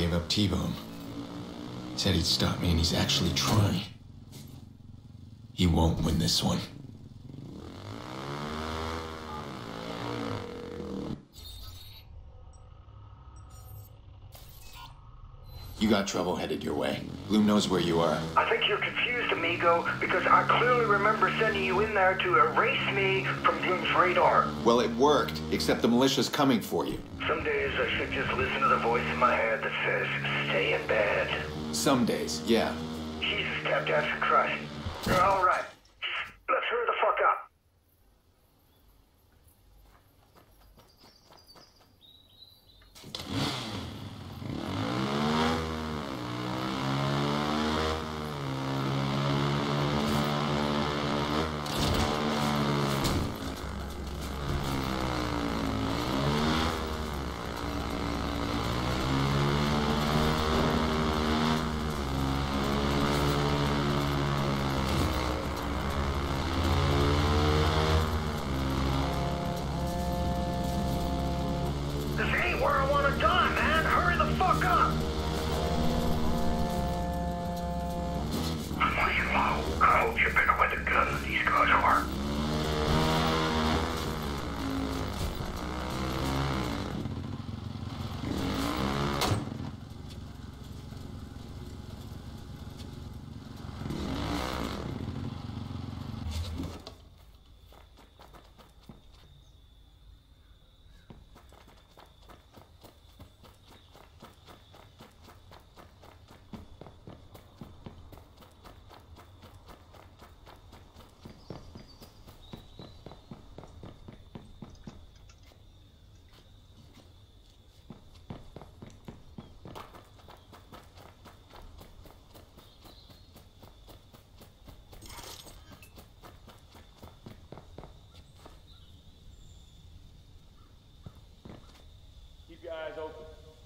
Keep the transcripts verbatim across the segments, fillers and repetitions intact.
gave up T-Bone. Said he'd stop me, and he's actually trying. He won't win this one. You got trouble headed your way. Bloom knows where you are. I think you're confused, amigo, because I clearly remember sending you in there to erase me from Bloom's radar. Well, it worked, except the militia's coming for you. Some days I should just listen to the voice in my head that says, stay in bed. Some days, yeah. Jesus, Captain Christ. All right. Let's hurry the fuck up. This ain't where I want to die, man. Hurry the fuck up. I'm laying low. I hope you're better with a gun than these guys are. Keep your eyes open.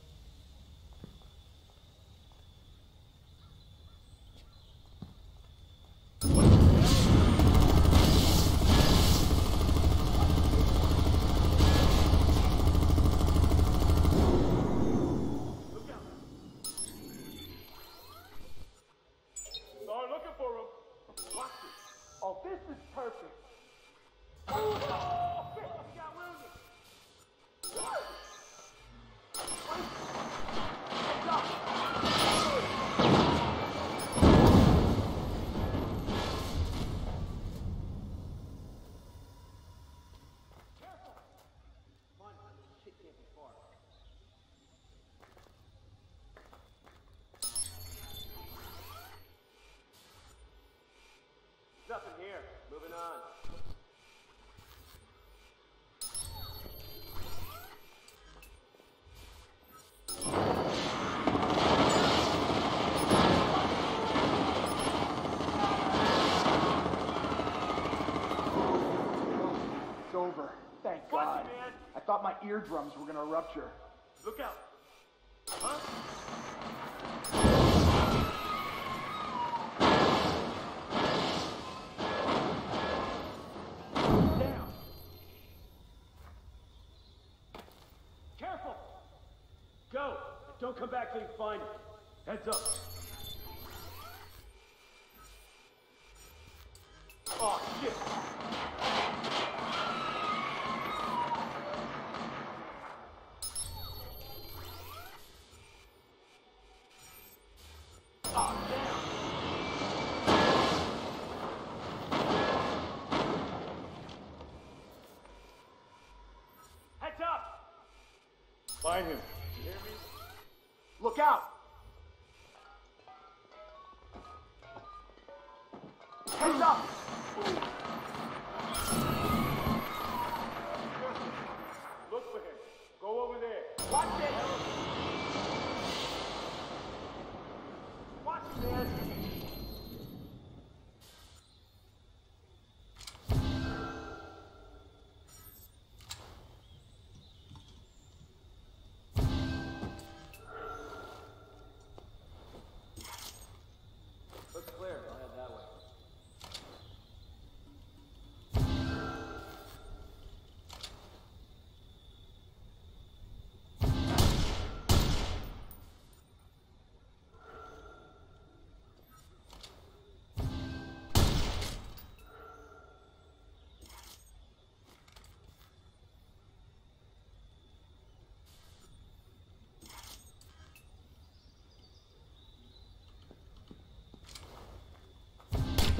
Look out. Start looking for him. Watch it. Oh, this is perfect. Oh, shit, he got wounded. Nothing here. Moving on. It's over. Thank Watch God. it, man. I thought my eardrums were gonna rupture. Look out. Huh? Down. Careful. Go. Don't come back till you find it. Heads up. Oh, shit. Oh, damn. Heads up. Find him. You hear me? Look out! Heads up! Look for him. Go over there. Watch it! Watch it, man. Looks clear. I'll head that way.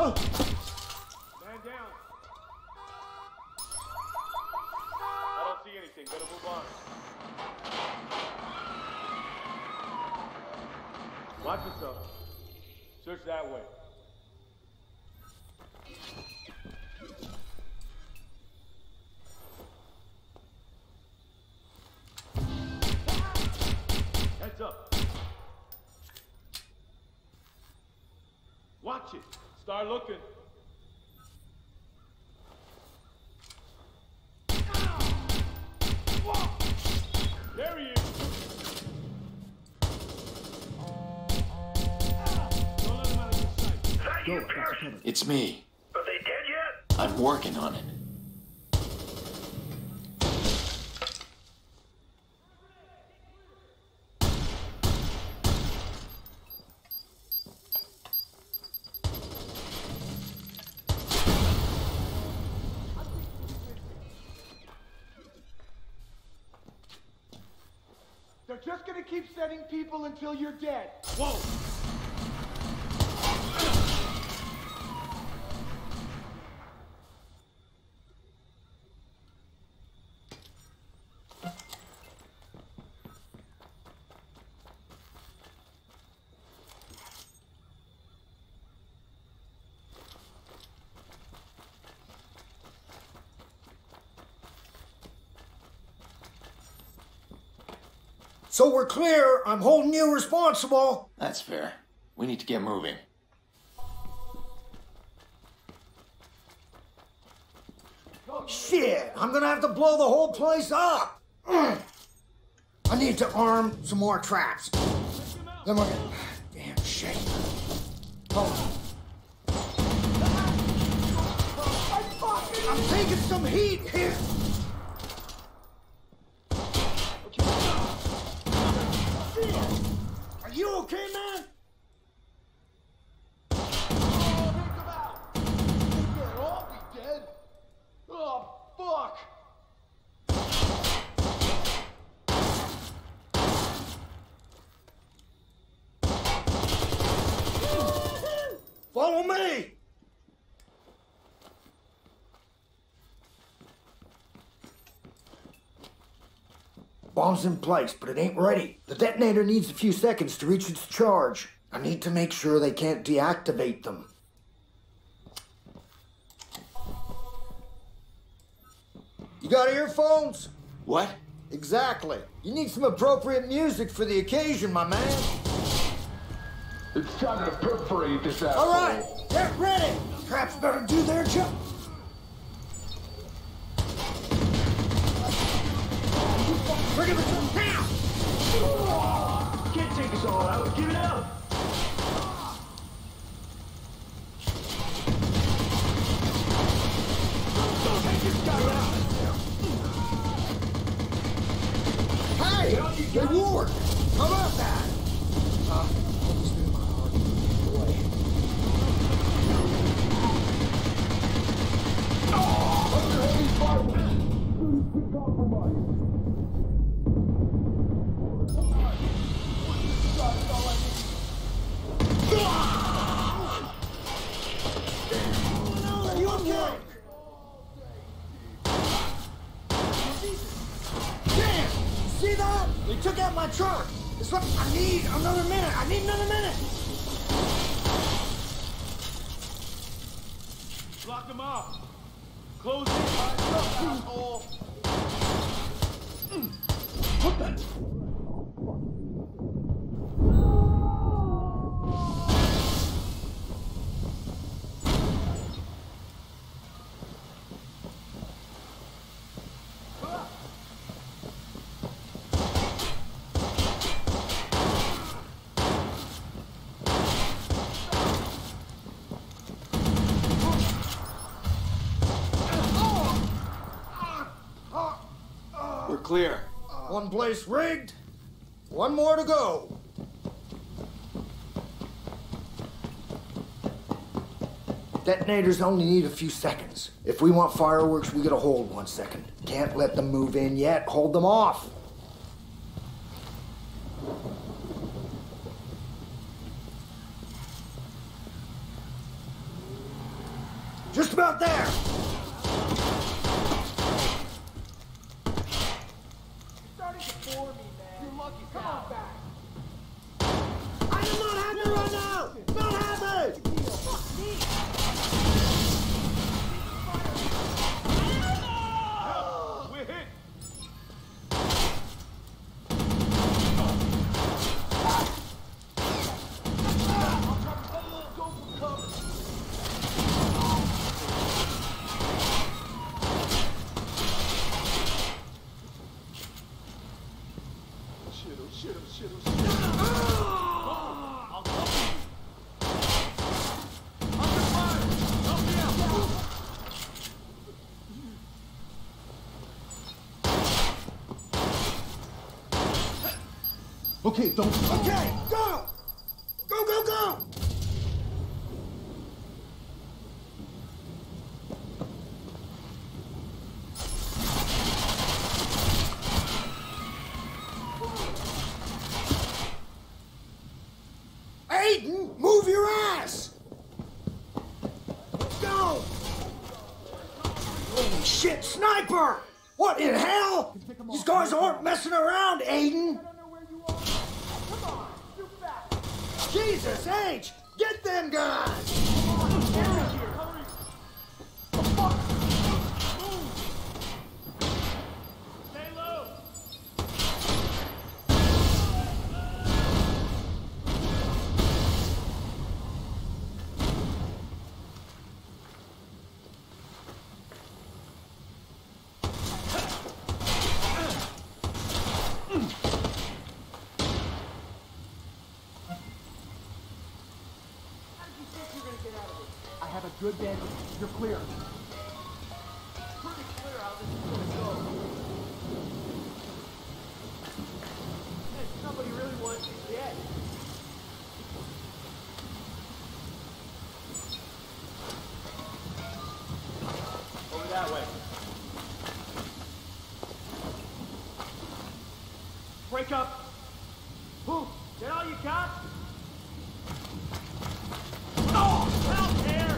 down. I don't see anything. Better move on. Watch yourself. Search that way. Heads up. Watch it. Start looking. There he is. Don't let him out of your sight. Is that you, Pierce? It's me. Are they dead yet? I'm working on it. They're just gonna keep sending people until you're dead. Whoa! So we're clear. I'm holding you responsible. That's fair. We need to get moving. Shit, I'm gonna have to blow the whole place up. Mm. I need to arm some more traps. Then we're gonna... Damn shit. Hold on. I'm taking some heat here. Are you okay, man? Oh, come out! They can't all be dead. Oh, fuck! Follow me. Bomb's in place, but it ain't ready. The detonator needs a few seconds to reach its charge. I need to make sure they can't deactivate them. You got earphones? What? Exactly. You need some appropriate music for the occasion, my man. It's time to perforate this asshole. All right, get ready. Traps better do their job. Bring him to now! Can't take us all out. Give it up. Don't take this guy out. Hey, they worked. How about that? Uh, boy. Under heavy fire. Compromise. Are you okay? Damn! See that? They took out my truck. It's what I need another minute. I need another minute. Block them off. Close it. Asshole. What the? We're clear. One place rigged. One more to go. Detonators only need a few seconds. If we want fireworks, we gotta hold one second. Can't let them move in yet. Hold them off. Just about there. Starting to bore me, man. You're lucky. Come on back. I am not happy right now! Not happy! We're hit. Go for cover. Shit, oh shit, oh shit, oh shit. I'll help you. Under fire! Help me out! Okay, don't. Okay, go! Go, go, go! Aiden, move your ass! Go! Holy shit, sniper! What in hell? These guys aren't messing around, Aiden! Jesus H! Get them guys! Stay low! I have a good bandage. You're clear. Pretty clear how this is gonna go. Hey, somebody really wants you dead. Over that way. Break up. Who? Get all you got? Oh, out there!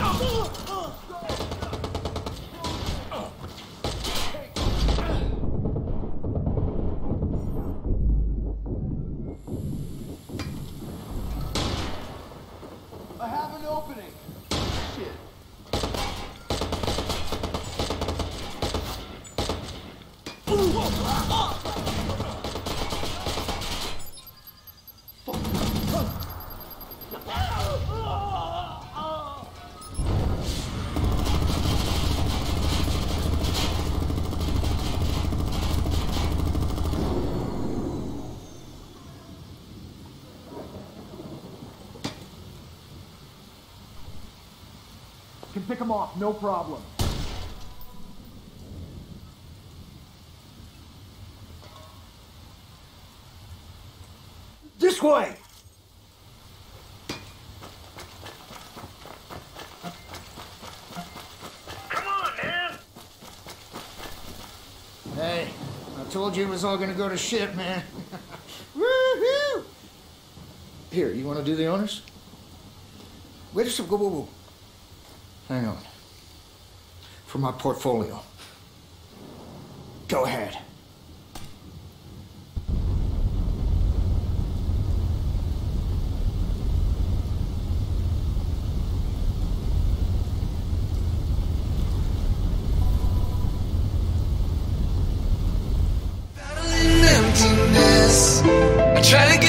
I have an opening. Shit. Can pick them off, no problem. This way! Come on, man! Hey, I told you it was all gonna go to shit, man. Woohoo! Here, you wanna do the honors? Wait a second, whoa, whoa, whoa. Hang on. For my portfolio. Go ahead. Battling emptiness. I try to